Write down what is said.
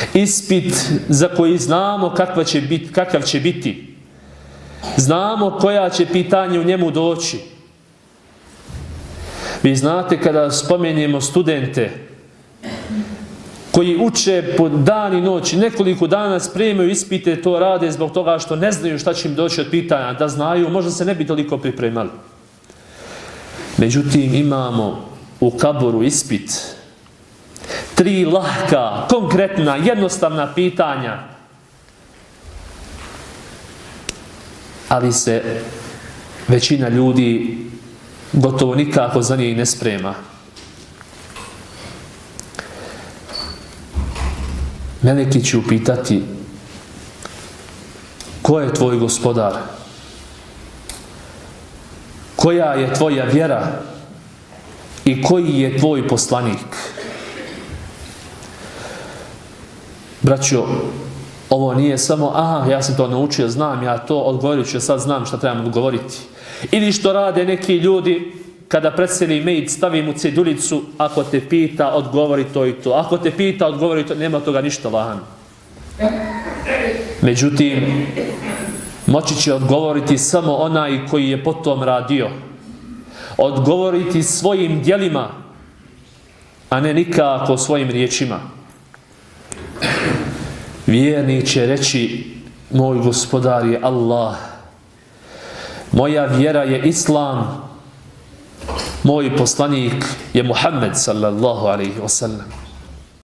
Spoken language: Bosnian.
Ispit za koji znamo kakav će biti. Znamo koja će pitanje u njemu doći. Vi znate kada spomenemo studente koji uče po dan i noć, nekoliko dana spremaju ispite, to rade zbog toga što ne znaju šta će im doći od pitanja. Da znaju, možda se ne bi toliko pripremali. Međutim, imamo u kaboru ispit. 3 lahka, konkretna, jednostavna pitanja. Ali se većina ljudi gotovo nikako za njih ne sprema. Meleki će upitati: ko je tvoj gospodar? Koja je tvoja vjera? I koji je tvoj poslanik? Braćo, ovo nije samo, ja sam to naučio, znam ja to, odgovorit ću, sad znam šta trebam odgovoriti. Ili što rade neki ljudi, kada predseli mail, stavi mu cedulicu, ako te pita, odgovori to i to. Ako te pita, odgovori to, nema toga ništa lagano. Međutim, moći će odgovoriti samo onaj koji je potom radio. Odgovoriti svojim djelima, a ne nikako svojim riječima. Vjernik će reći: moj gospodar je Allah, moja vjera je Islam, moj poslanik je Muhammed sallallahu alaihi wasallam.